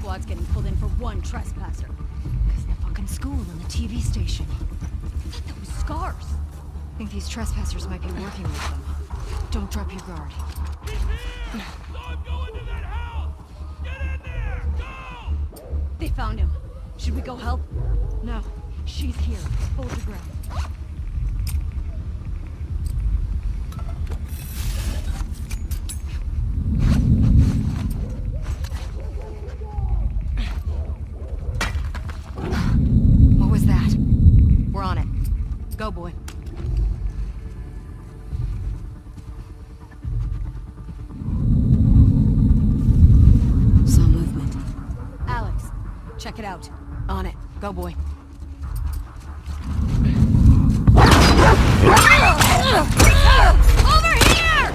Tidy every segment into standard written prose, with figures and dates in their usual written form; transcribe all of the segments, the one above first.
squad's getting pulled in for one trespasser. Because the fucking school and the TV station. I thought that was Scars. I think these trespassers might be working with them. Don't drop your guard. He's here! Don't go into that house! Get in there! Go! They found him. Should we go help? No. She's here. Hold your breath. What was that? We're on it. Go, boy. Saw movement. Alex, check it out. On it. Go, boy. Over here!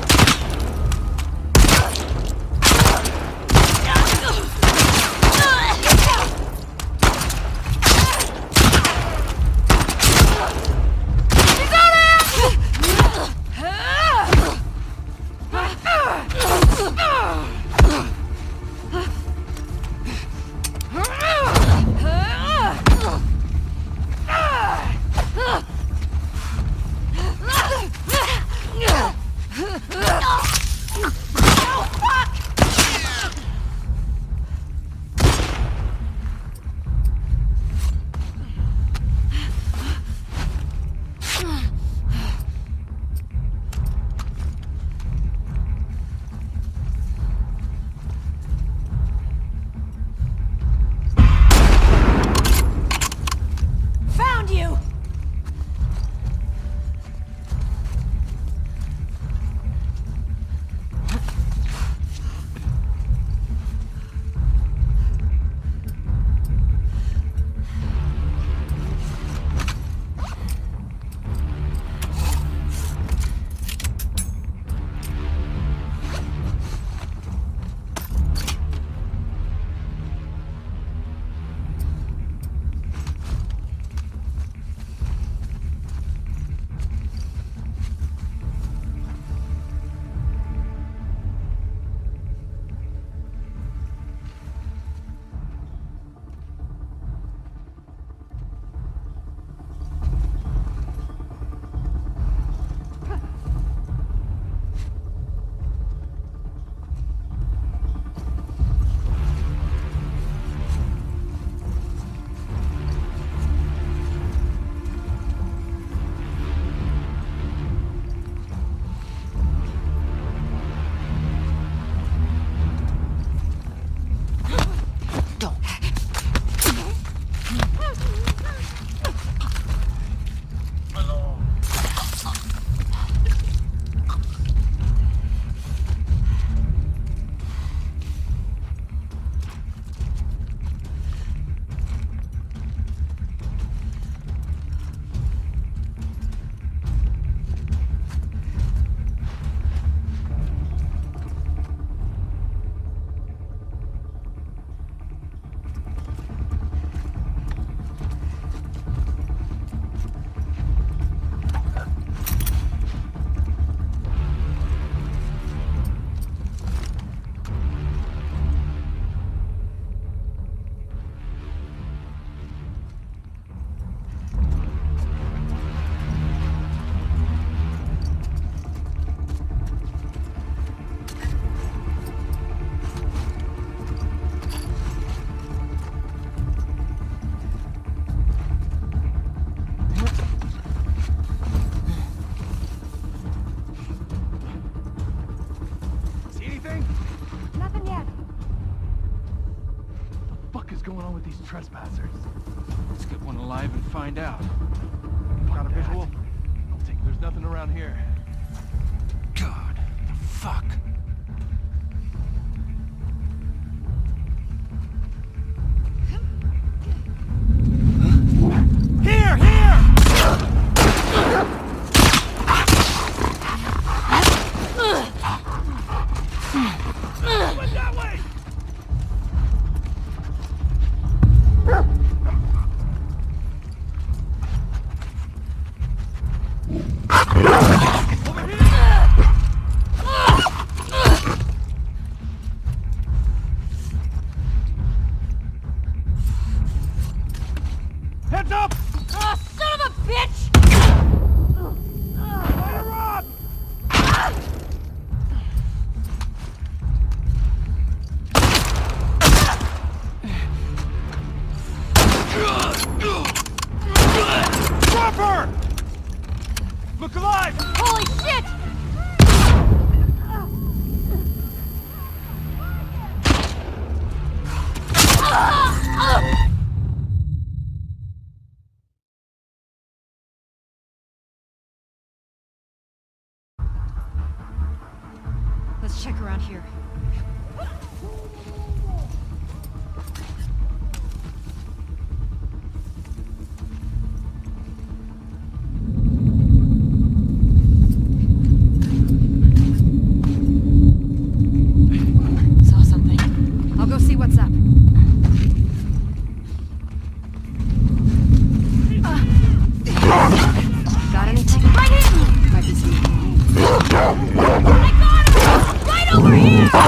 Trespassers. Let's get one alive and find out. Got a visual? I'll take. There's nothing around here. God, the fuck. Here! Went that way! Let's check around here. Saw something. I'll go see what's up. Got anything? Right here! Might be some... I got him! Right over here!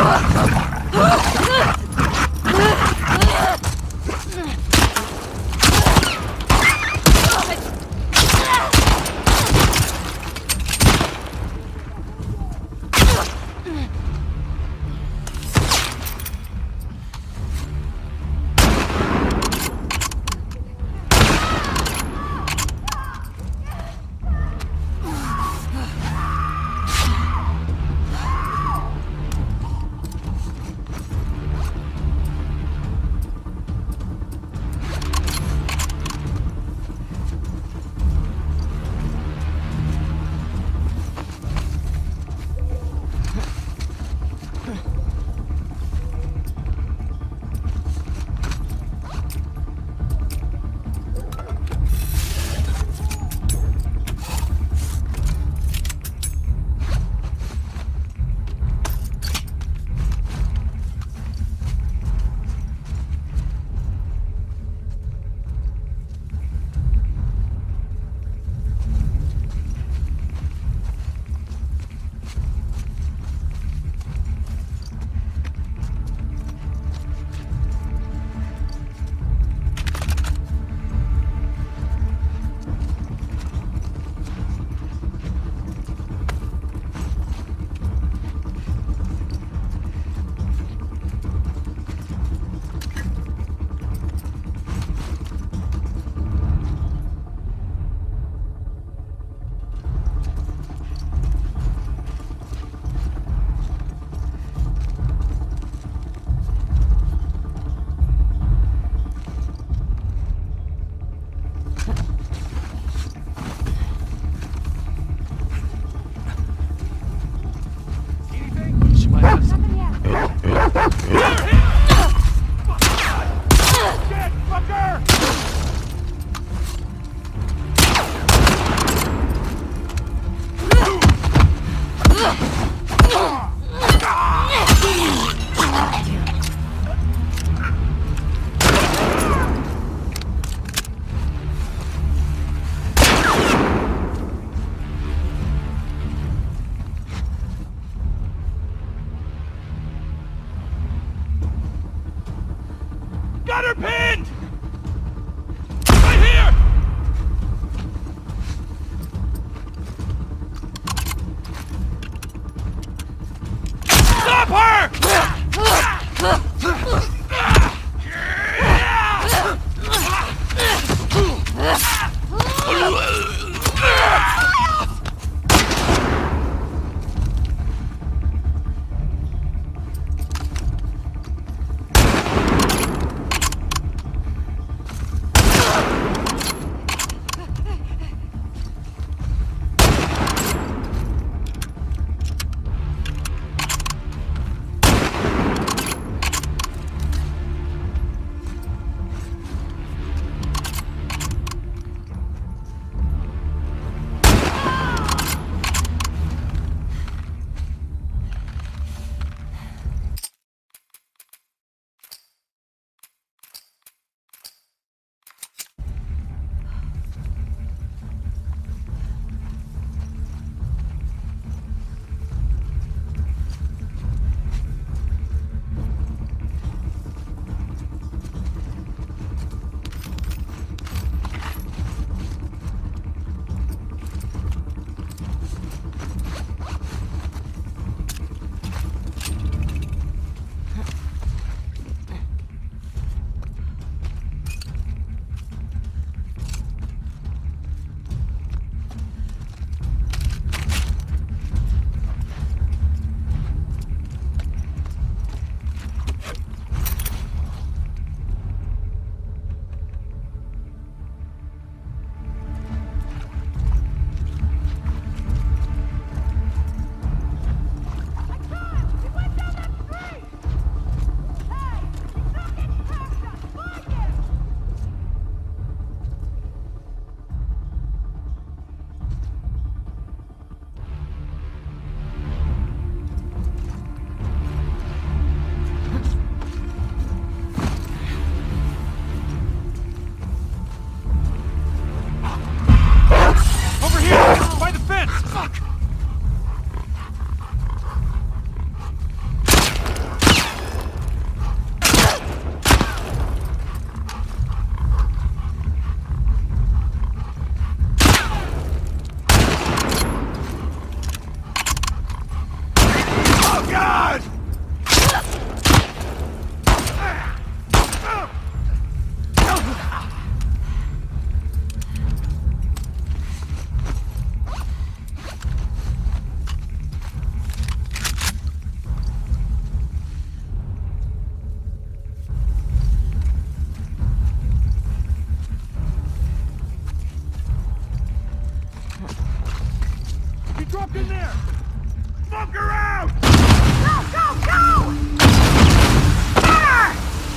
Look in there! Smoke around! Go, go, go! Better!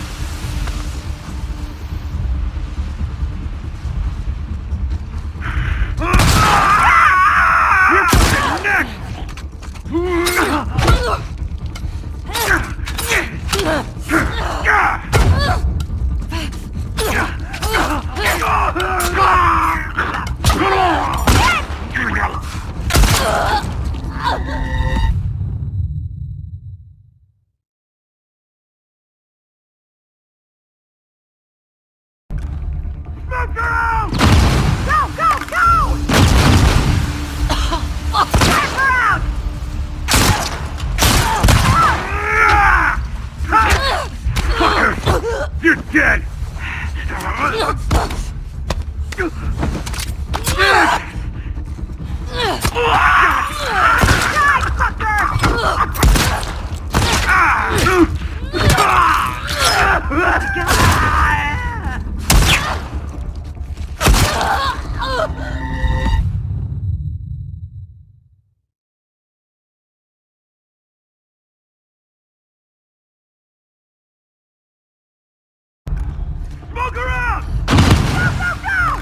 You're fucking neck! Smoke around! Go, go, go! Back around! Fucker! You're dead! Smoke around! Go, go, go!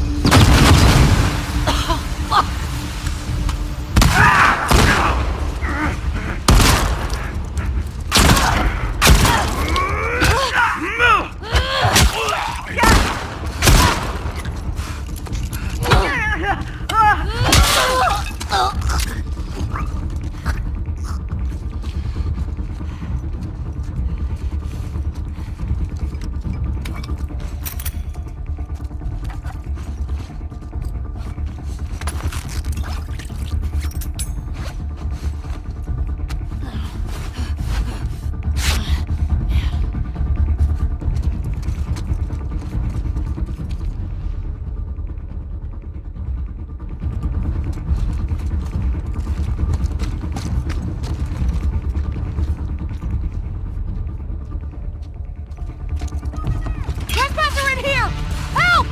Trespasser in here! Help!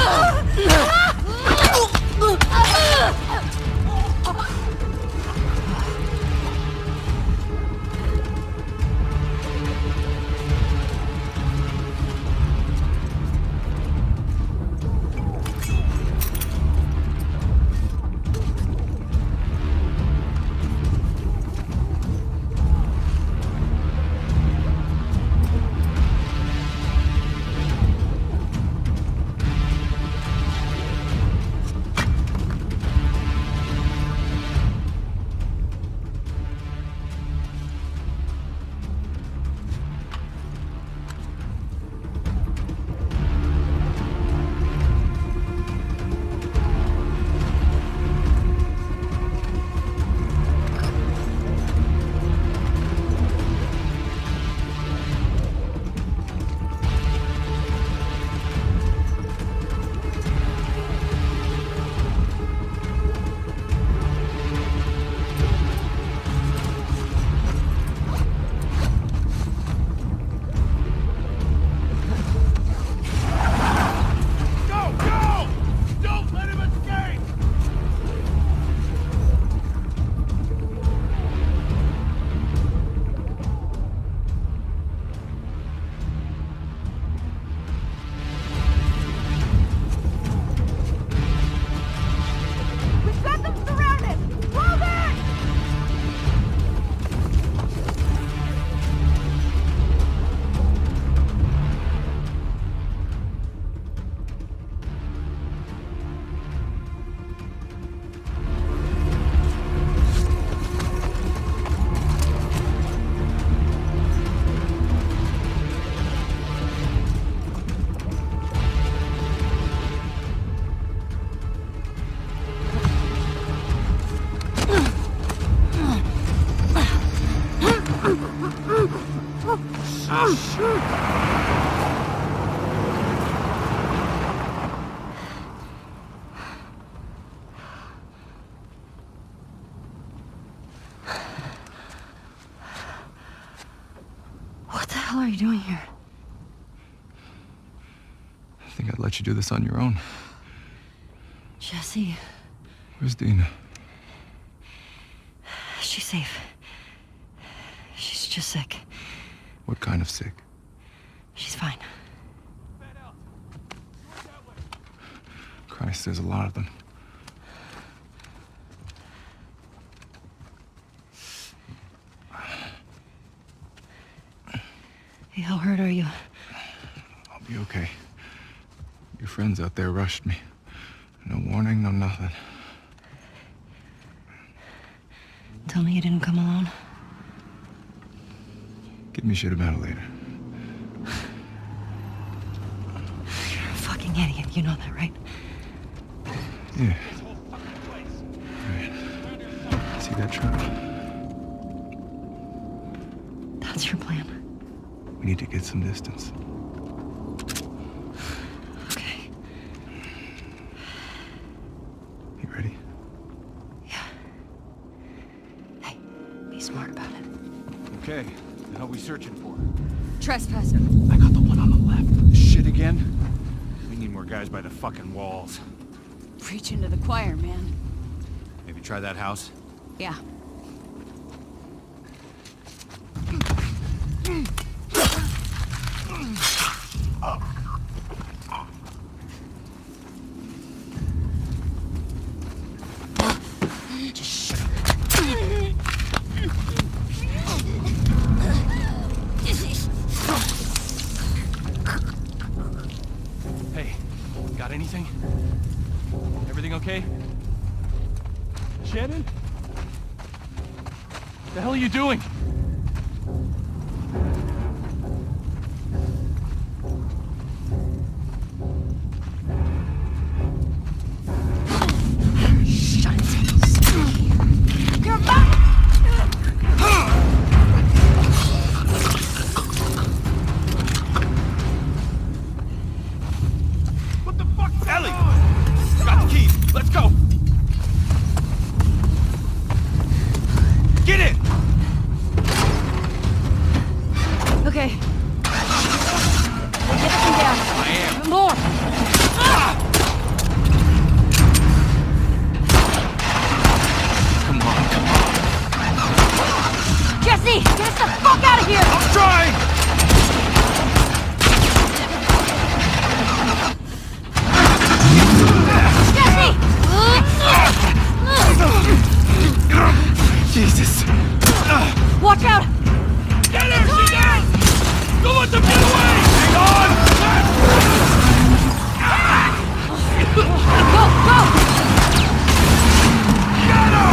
What the hell are you doing here? I think I'd let you do this on your own. Jesse, Where's Dina? She's safe. She's just sick. What kind of sick? She's fine. Christ, there's a lot of them. Hey, how hurt are you? I'll be okay. Your friends out there rushed me. No warning, no nothing. Tell me you didn't come alone. Give me shit about it later. You're a fucking idiot. You know that, right? Yeah. Right. See that truck? That's your plan. We need to get some distance. Okay. You ready? Yeah. Hey, be smart about it. Okay, the hell we searching for? Trespasser. I got the one on the left. Shit again? We need more guys by the fucking walls. Preach into the choir, man. Maybe try that house? Yeah. Hey, got anything? Everything okay? Shannon? What the hell are you doing? What the fuck? Ellie! Got the keys. Let's go! Get in! Okay. Get them down. I am. More. Come on, come on. Jesse, get us the fuck out of here! I'm trying! Jesse! Jesus! Watch out! Get her! She's down! Don't let them get away! Hang on! Go, go! Get her!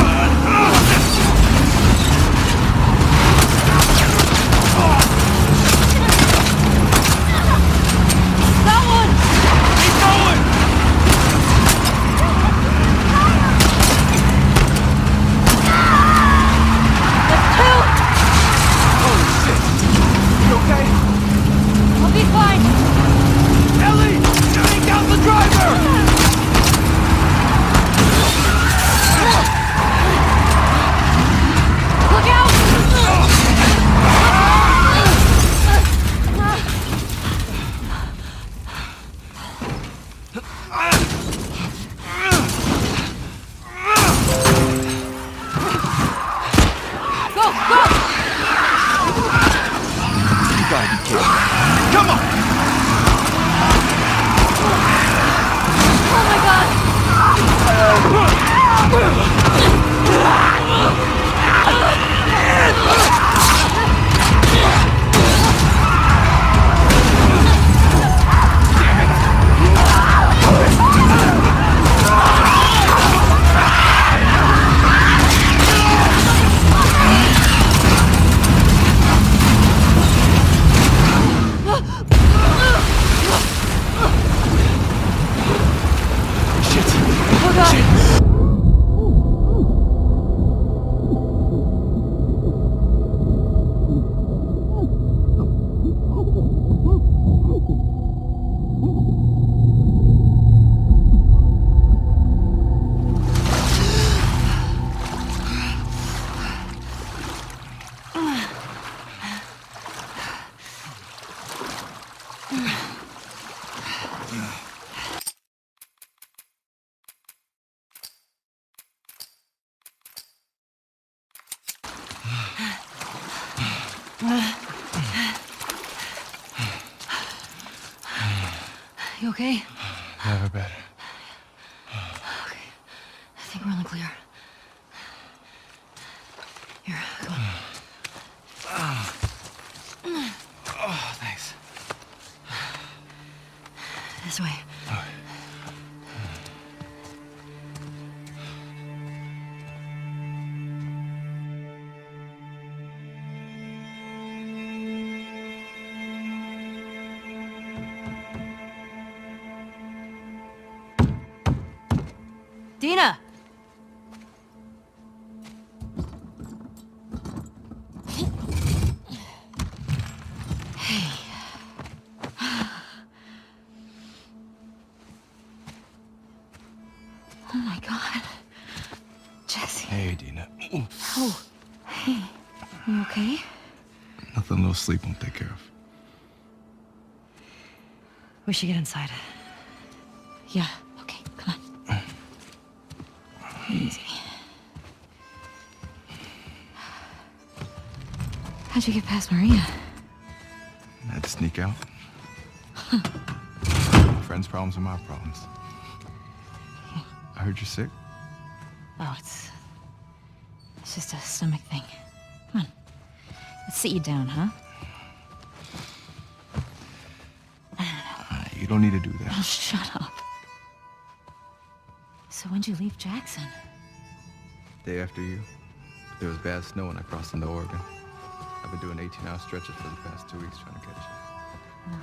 You okay? Never better. Okay. I think we're on the clear. Here, come on. Oh, thanks. This way. All right. Dina! Oh my God. Jesse. Hey, Dina. Ooh. Oh, hey. You okay? Nothing a little sleep won't take care of. We should get inside. Yeah, okay, come on. Easy. How'd you get past Maria? I had to sneak out. My friends' problems are my problems. I heard you're sick. Oh, it's just a stomach thing. Come on. Let's sit you down, huh? You don't need to do that. Oh, shut up. So when'd you leave Jackson? Day after you, there was bad snow when I crossed into Oregon. I've been doing 18-hour stretches for the past 2 weeks trying to catch you.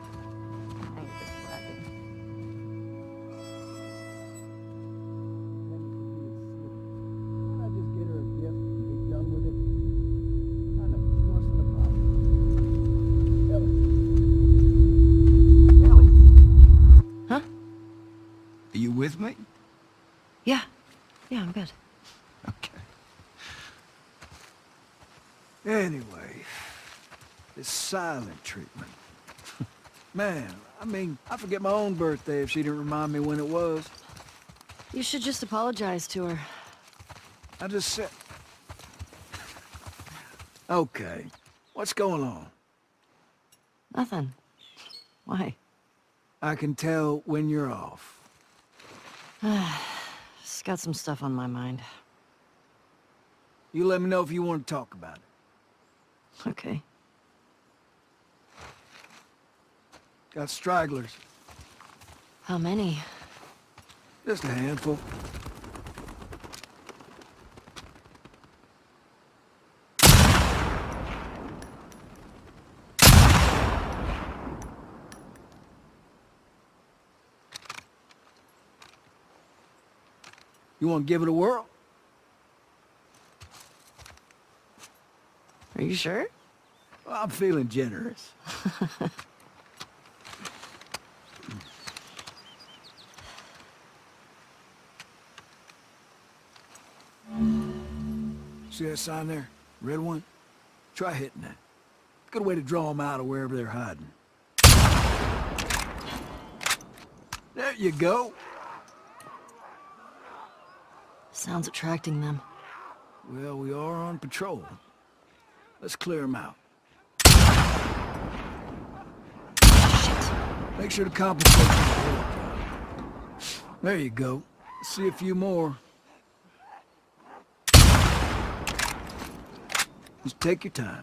Huh? Are you with me? Yeah. Yeah, I'm good. Okay. Anyway, this silent treatment. Man, I mean, I forget my own birthday if she didn't remind me when it was. You should just apologize to her. I just said... Okay, what's going on? Nothing. Why? I can tell when you're off. Just got some stuff on my mind. You let me know if you want to talk about it. Okay. Got stragglers. How many? Just a handful. You want to give it a whirl? Are you sure? Well, I'm feeling generous. See that sign there? Red one? Try hitting that. Good way to draw them out of wherever they're hiding. There you go. Sounds attracting them. Well, we are on patrol. Let's clear them out. Shit. Make sure to compensate for the bullet drop. There you go. Let's see a few more. Just take your time.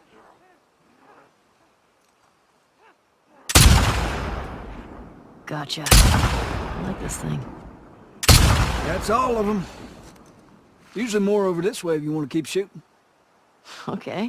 Gotcha. I like this thing. That's all of them. Usually more over this way if you want to keep shooting. Okay.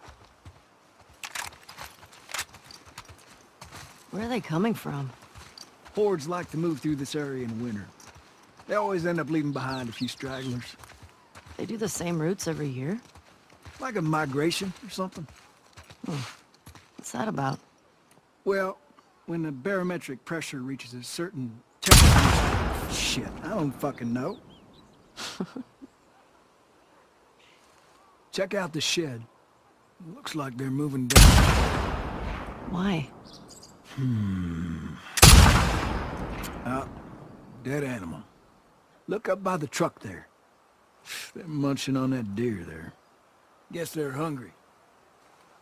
Where are they coming from? Hordes like to move through this area in winter. They always end up leaving behind a few stragglers. They do the same routes every year? Like a migration or something. What's that about? Well, when the barometric pressure reaches a certain temperature... Shit, I don't fucking know. Check out the shed. Looks like they're moving down. Why? Dead animal. Look up by the truck there. They're munching on that deer there. Guess they're hungry.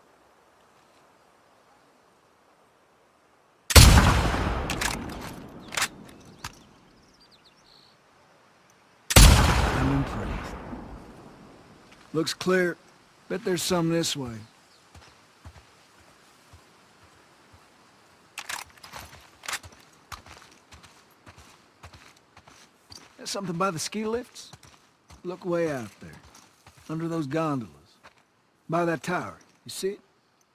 I'm impressed. Looks clear. Bet there's some this way. There's something by the ski lifts? Look way out there. Under those gondolas. By that tower. You see it?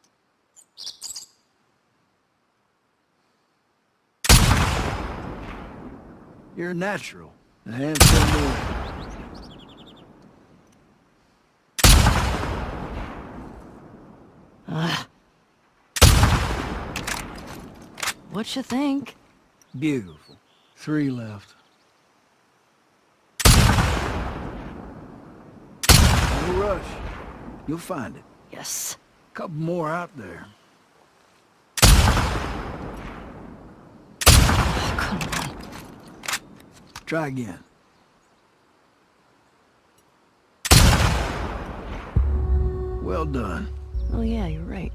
You're a natural. A handful more. What you think? Beautiful. 3 left. No rush. You'll find it. Yes. Couple more out there. Oh, come on. Try again. Well done. Oh yeah, you're right.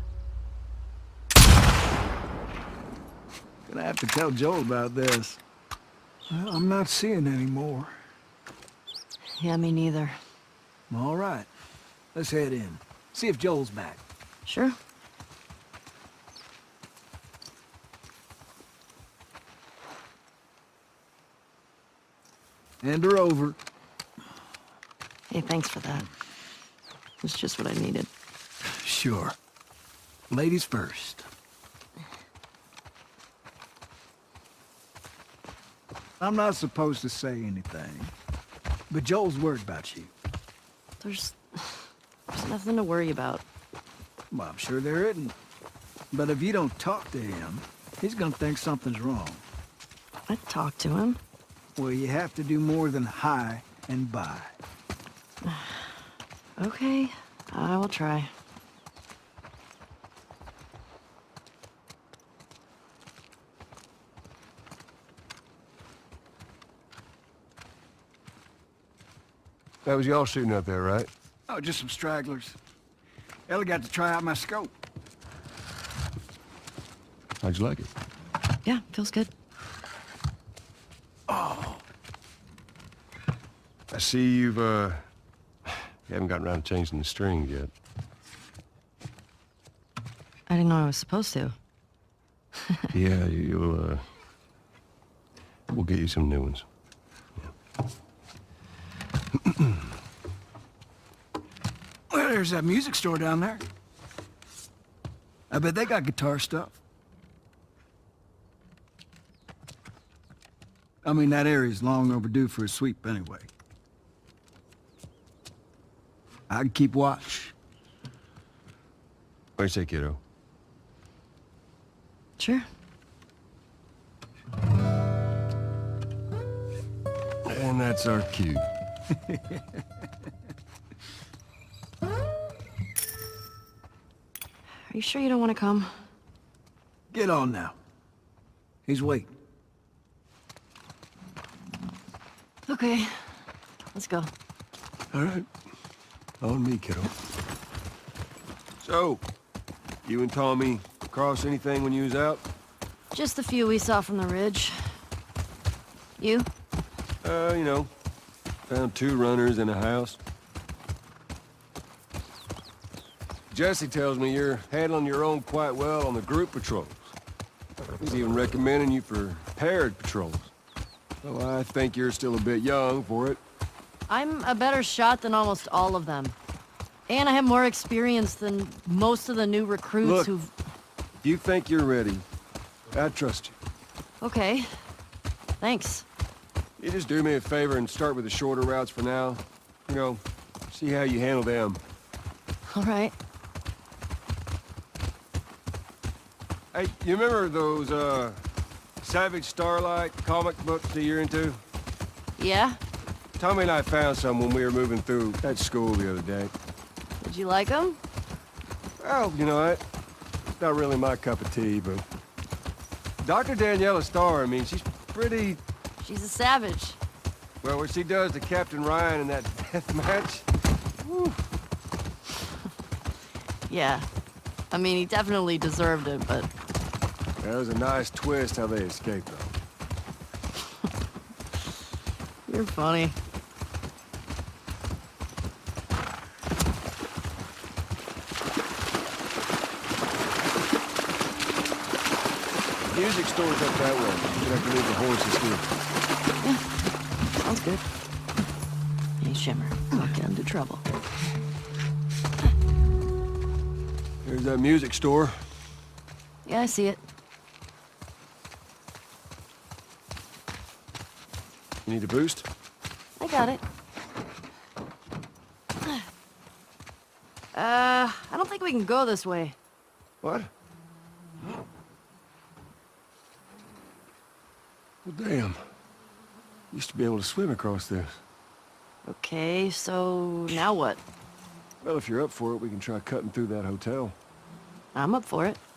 Gonna have to tell Joel about this. Well, I'm not seeing any more. Yeah, me neither. All right. Let's head in. See if Joel's back. Sure. Hand her over. Hey, thanks for that. It's just what I needed. Sure. Ladies first. I'm not supposed to say anything, but Joel's worried about you. There's nothing to worry about. Well, I'm sure there isn't. But if you don't talk to him, he's gonna think something's wrong. I'd talk to him. Well, you have to do more than hi and bye. Okay, I will try. That was y'all shooting up there, right? Oh, just some stragglers. Ellie got to try out my scope. How'd you like it? Yeah, feels good. Oh, I see you haven't gotten around to changing the strings yet. I didn't know I was supposed to. Yeah, we'll get you some new ones. well, there's that music store down there. I bet they got guitar stuff. I mean, that area's long overdue for a sweep anyway. I can keep watch. What do you say, kiddo? Sure. And that's our cue. Are you sure you don't want to come? Get on now. He's waiting. Okay, let's go. All right. On me, kiddo. So, you and Tommy cross anything when you was out? Just the few we saw from the ridge. You? You know, found 2 runners in a house. Jesse tells me you're handling your own quite well on the group patrols. He's even recommending you for paired patrols. So I think you're still a bit young for it. I'm a better shot than almost all of them. And I have more experience than most of the new recruits Look, who've... if you think you're ready, I trust you. Okay. Thanks. You just do me a favor and start with the shorter routes for now. You know, see how you handle them. All right. Hey, you remember those, Savage Starlight comic books that you're into? Yeah? Tommy and I found some when we were moving through that school the other day. Did you like them? Well, you know what? It's not really my cup of tea, but... Dr. Daniela Starr, I mean, she's pretty... She's a savage. Well, what she does to Captain Ryan in that death match... Whew. Yeah. I mean, he definitely deserved it, but... That was a nice twist how they escaped, though. You're funny. music store's up that way. But I can leave the horses here. Yeah, sounds good. Hey, Shimmer, don't get into trouble. There's that music store. Yeah, I see it. You need a boost? I got it. I don't think we can go this way. What? Well, damn. Used to be able to swim across this. Okay, so now what? Well, if you're up for it, we can try cutting through that hotel. I'm up for it.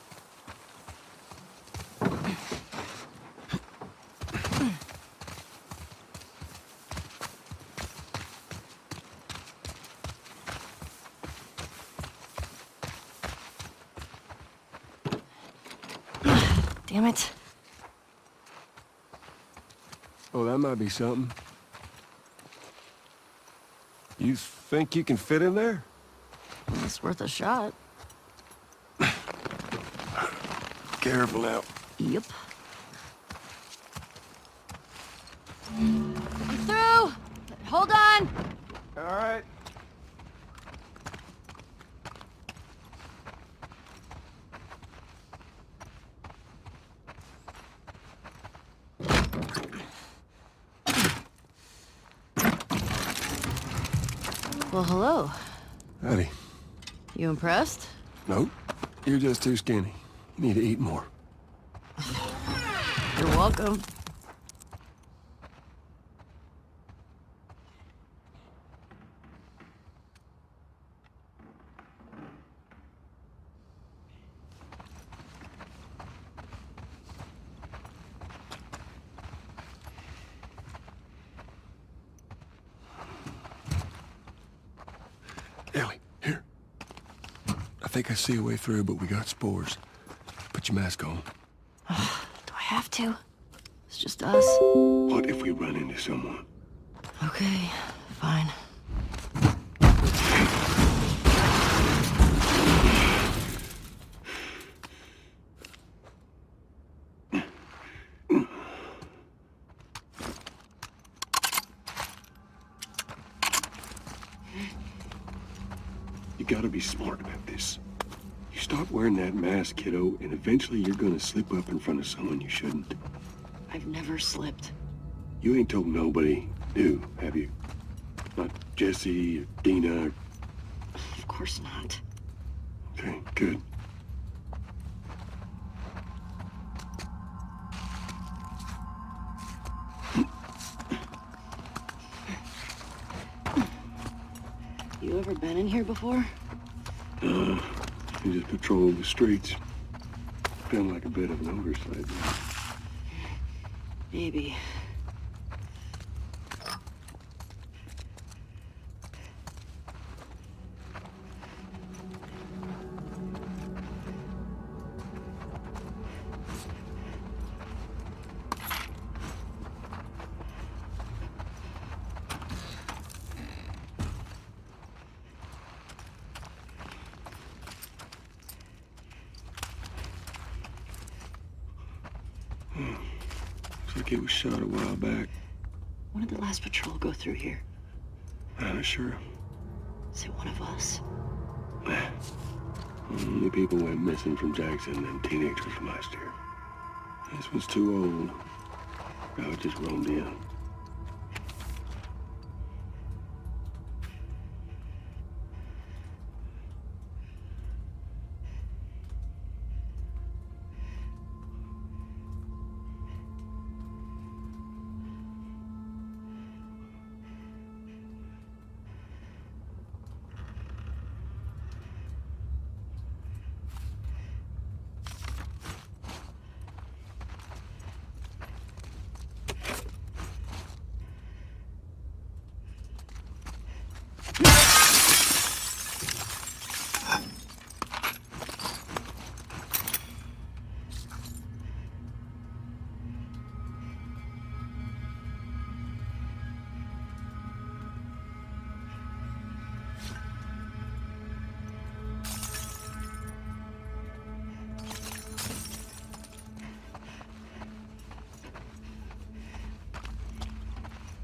Damn it. Oh, that might be something. You think you can fit in there? It's worth a shot. Careful now. Yep. I'm through! Hold on! All right. Well, hello. Howdy. You impressed? Nope. You're just too skinny. You need to eat more. You're welcome. Ellie, here. I think I see a way through, but we got spores. Put your mask on. Do I have to? It's just us. What if we run into someone? Okay, fine. You gotta be smart about this. You stop wearing that mask, kiddo, and eventually you're gonna slip up in front of someone you shouldn't. I've never slipped. You ain't told nobody new, have you? Not Jesse or Dina or... Of course not. Okay, good. You ever been in here before? You just patrol the streets. Feeling like a bit of an oversight. Maybe. Looks like it was shot a while back. When did the last patrol go through here? Not sure. Is it one of us? Only people went missing from Jackson and them teenagers from last year. This was too old. I just roamed in.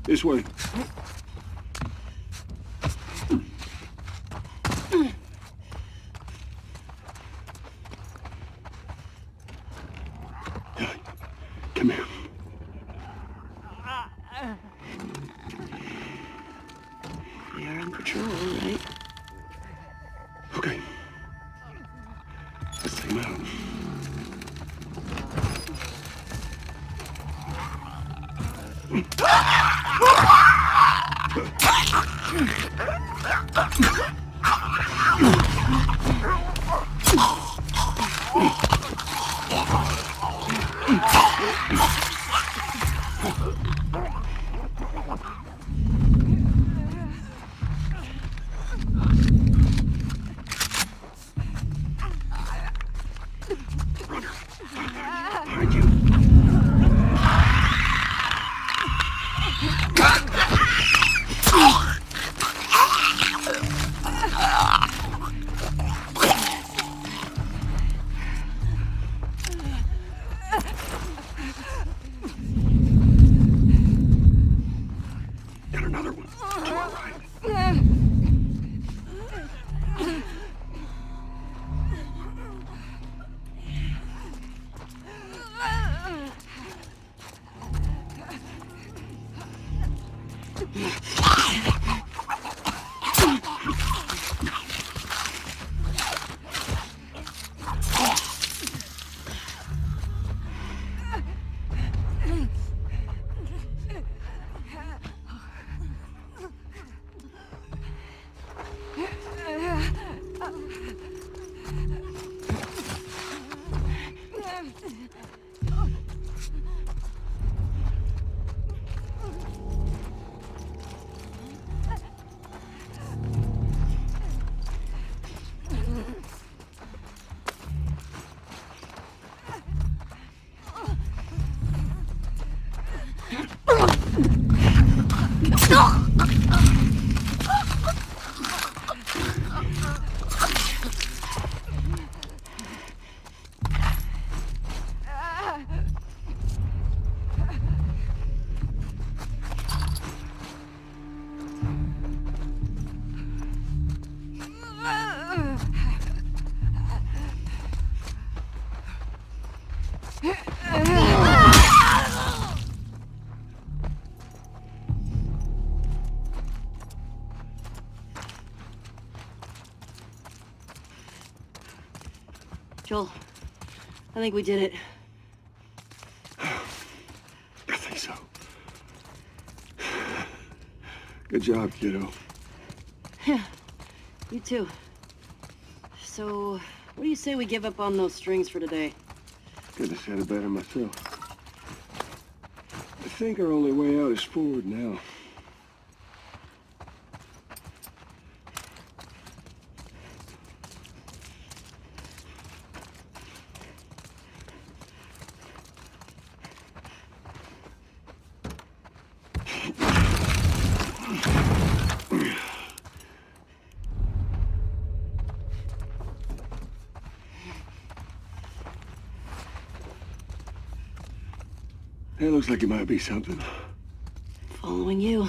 This way. Come here. You're on patrol, right? Okay. Let's take him out. Behind you. Got another one. To our right. Joel, I think we did it. I think so. Good job, kiddo. Yeah, you too. So, what do you say we give up on those strings for today? Couldn't have said it better myself. I think our only way out is forward now. That looks like it might be something. Following you.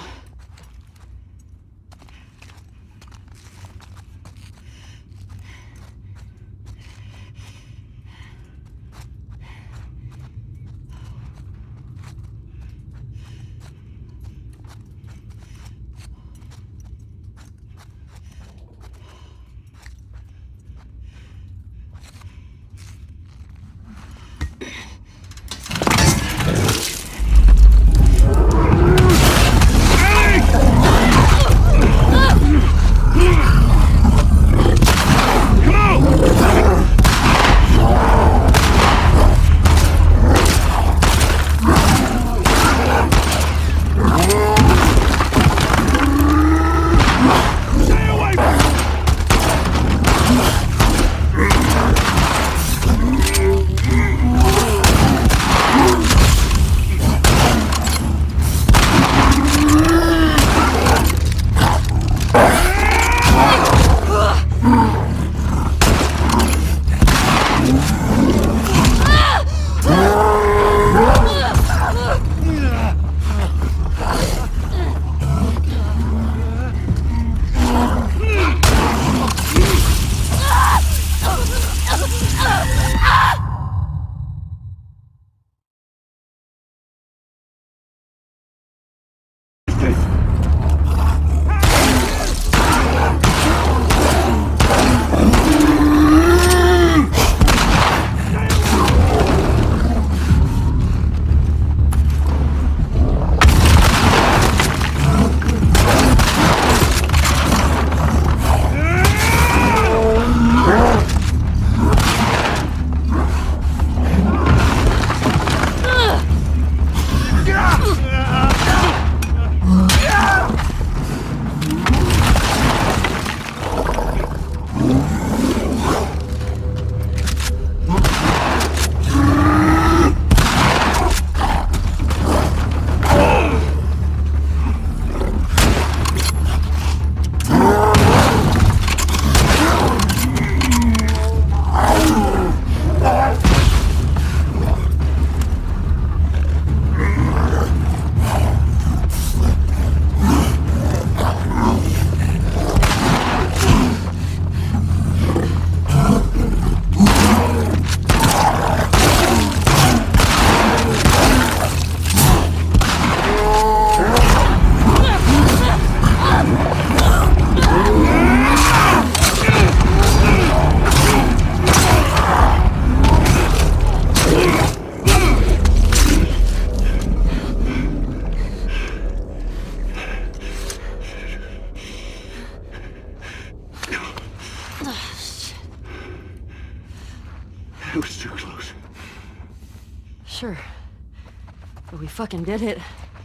It was too close. Sure. But we fucking did it.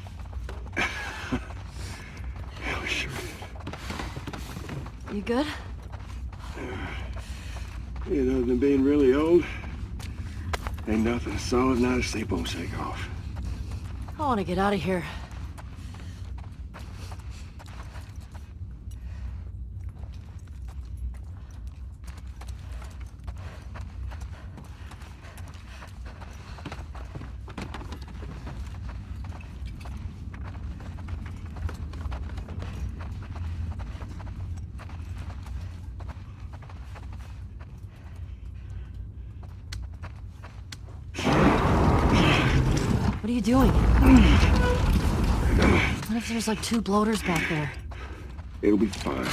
Yeah, we sure did. You good? You know, than being really old, ain't nothing a solid night of sleep won't shake off. I want to get out of here. What are you doing? What if there's like 2 bloaters back there? It'll be fine.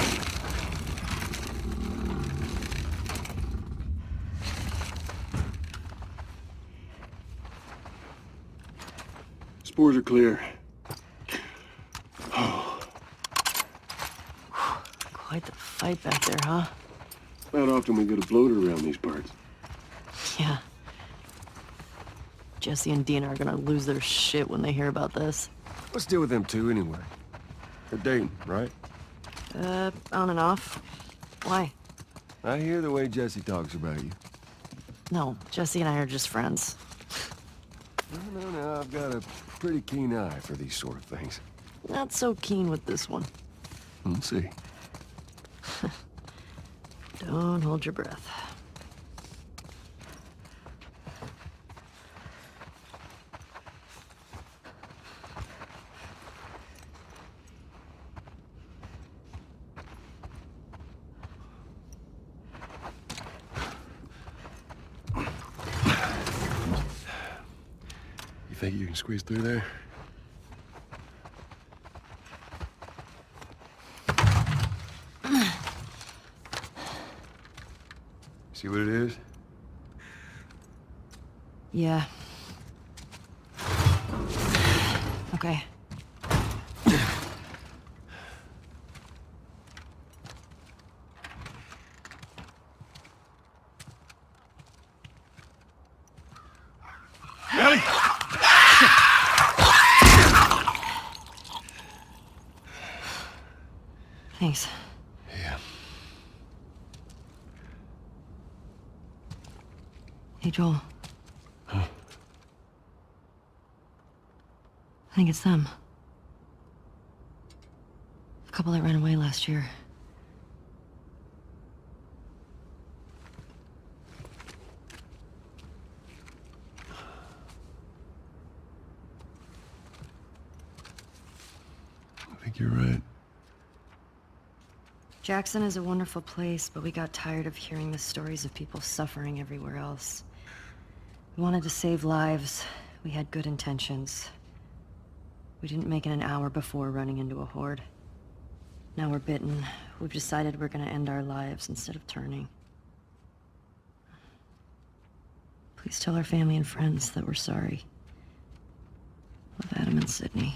Spores are clear. Quite the fight back there, huh? Not often we get a bloater around these parts. Yeah. Jesse and Dina are gonna lose their shit when they hear about this. Let's deal with them two anyway. They're dating, right? On and off. Why? I hear the way Jesse talks about you. No, Jesse and I are just friends. No, I've got a pretty keen eye for these sort of things. Not so keen with this one. We'll see. Don't hold your breath. You think you can squeeze through there? See what it is? Yeah. Okay. Ellie! Thanks. Yeah. Hey, Joel. Huh? I think it's them. The couple that ran away last year. I think you're right. Jackson is a wonderful place, but we got tired of hearing the stories of people suffering everywhere else. We wanted to save lives. We had good intentions. We didn't make it an hour before running into a horde. Now we're bitten. We've decided we're gonna end our lives instead of turning. Please tell our family and friends that we're sorry. Love, Adam and Sydney.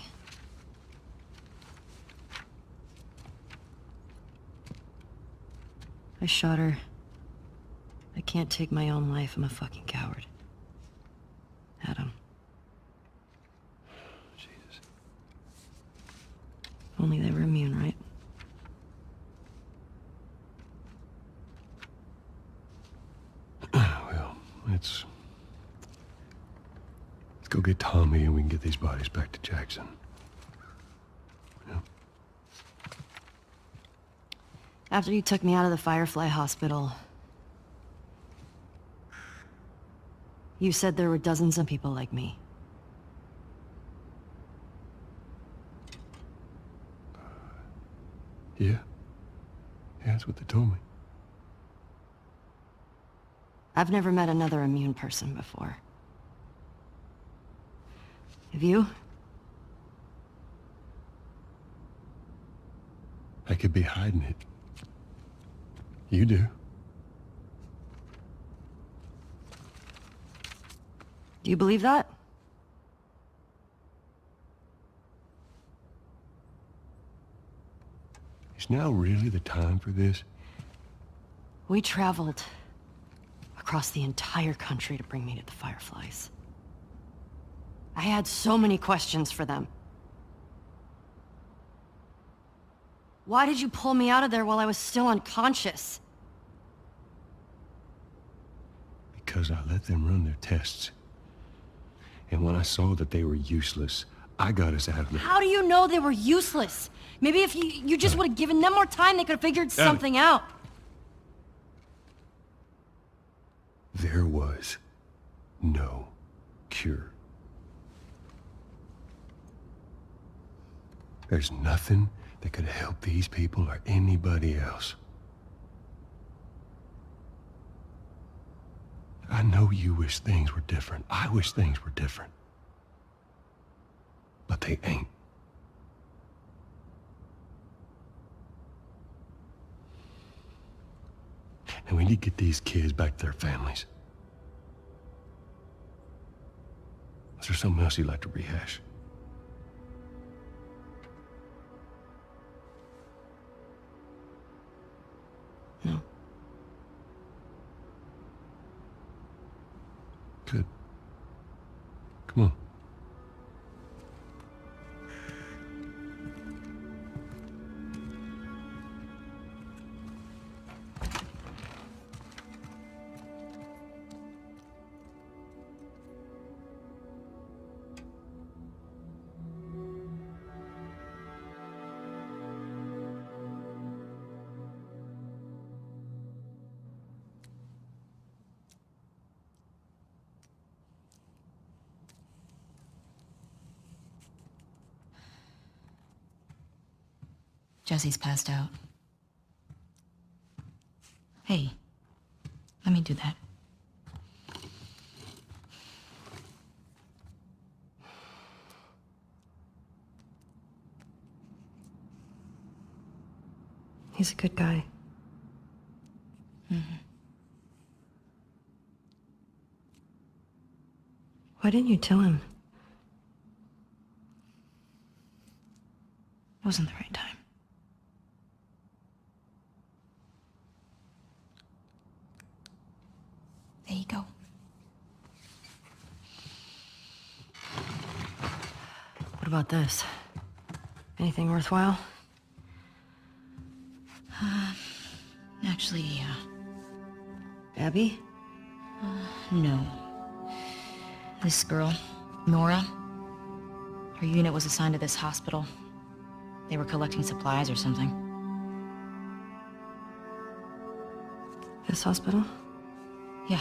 I shot her. I can't take my own life. I'm a fucking coward. Adam. Jesus. If only they were immune, right? Well, let's go get Tommy and we can get these bodies back to Jackson. Yeah. After you took me out of the Firefly Hospital, you said there were dozens of people like me. Yeah? Yeah, that's what they told me. I've never met another immune person before. Have you? I could be hiding it. You do. Do you believe that? Is now really the time for this? We traveled across the entire country to bring me to the Fireflies. I had so many questions for them. Why did you pull me out of there while I was still unconscious? Because I let them run their tests. And when I saw that they were useless, I got us out of there. How do you know they were useless? Maybe if you just would have given them more time, they could have figured something out. There was no cure. There's nothing that could help these people or anybody else. I know you wish things were different. I wish things were different. But they ain't. And we need to get these kids back to their families. Is there something else you'd like to rehash? No. Good. Come on. Jesse's passed out. Hey, let me do that. He's a good guy. Mm-hmm. Why didn't you tell him? It wasn't the right time. There you go. What about this? Anything worthwhile? Actually, Abby? no. This girl, Nora, her unit was assigned to this hospital. They were collecting supplies or something. This hospital? Yeah.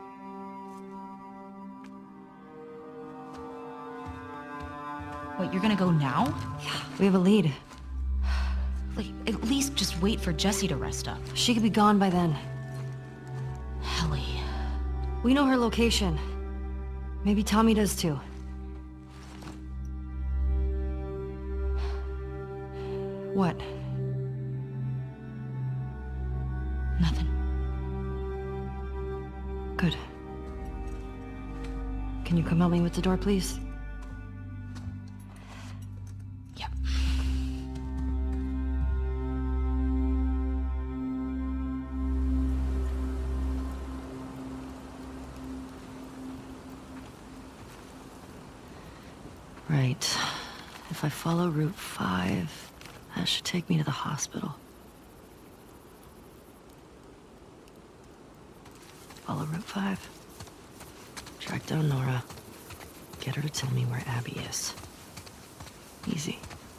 Wait, you're gonna go now? Yeah, we have a lead. Like, at least just wait for Jessie to rest up. She could be gone by then. Ellie. We know her location. Maybe Tommy does too. What? Nothing. Good. Can you come help me with the door, please? Yep. Right. If I follow Route 5, that should take me to the hospital. Follow Route 5. Track down Nora. Get her to tell me where Abby is. Easy.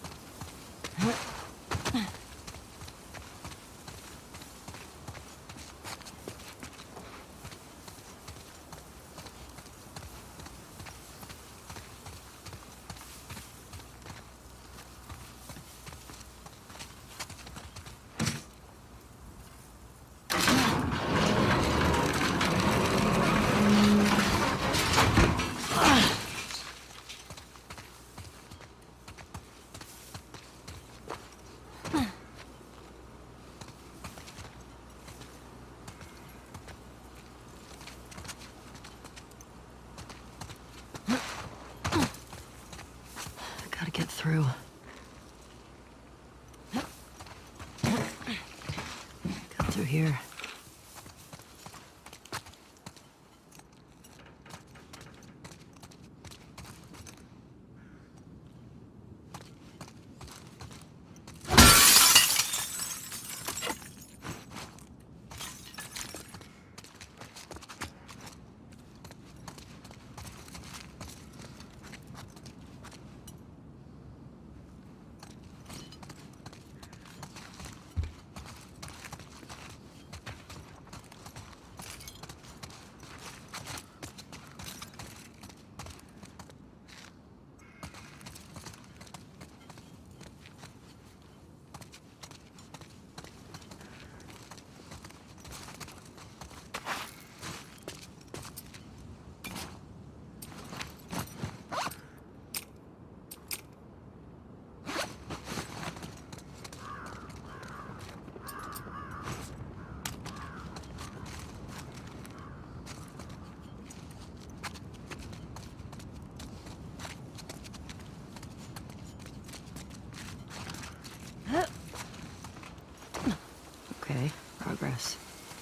Gotta get through. Cut through here. Okay, progress.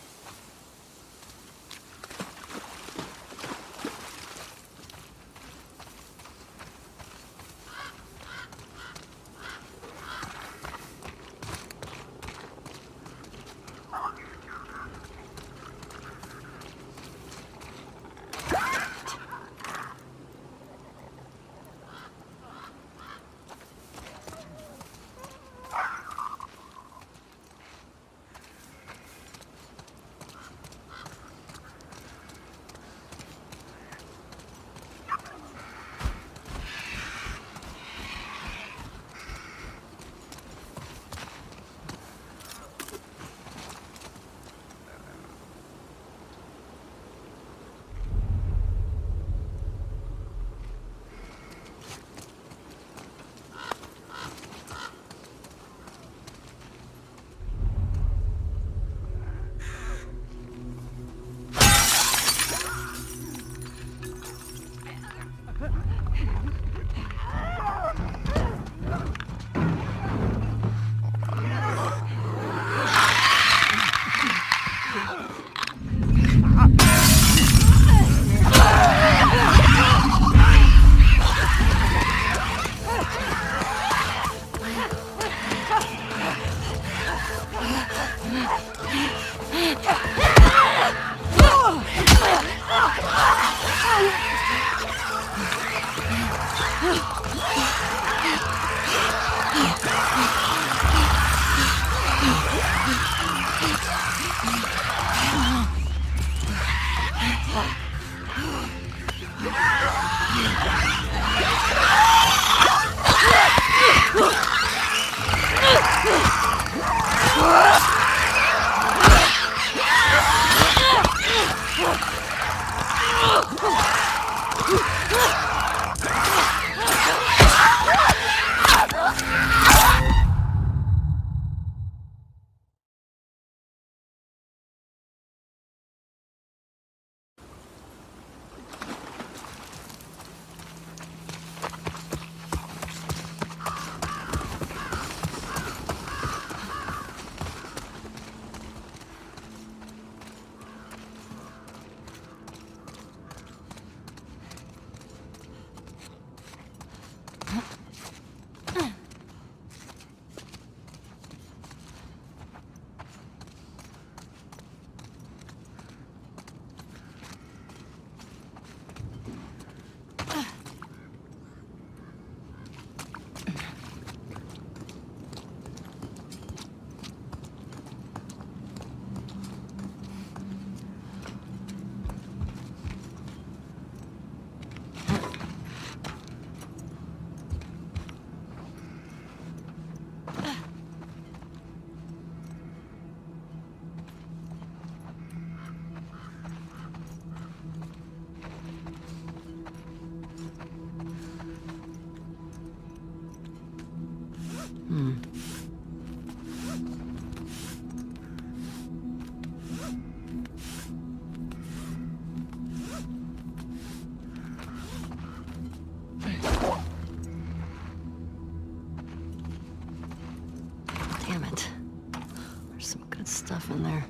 Damn it. There's some good stuff in there.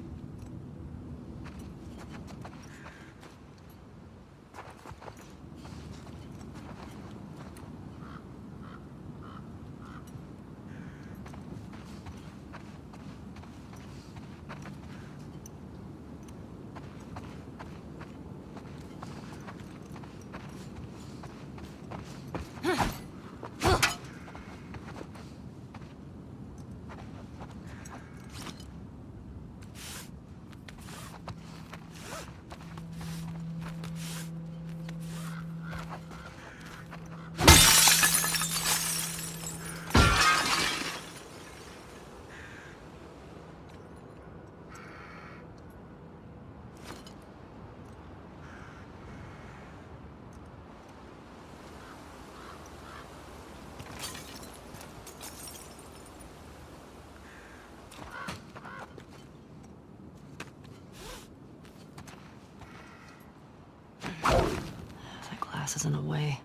That glass is in a way.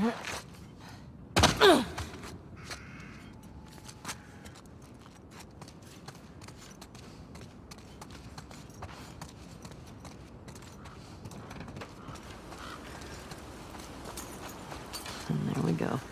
And there we go.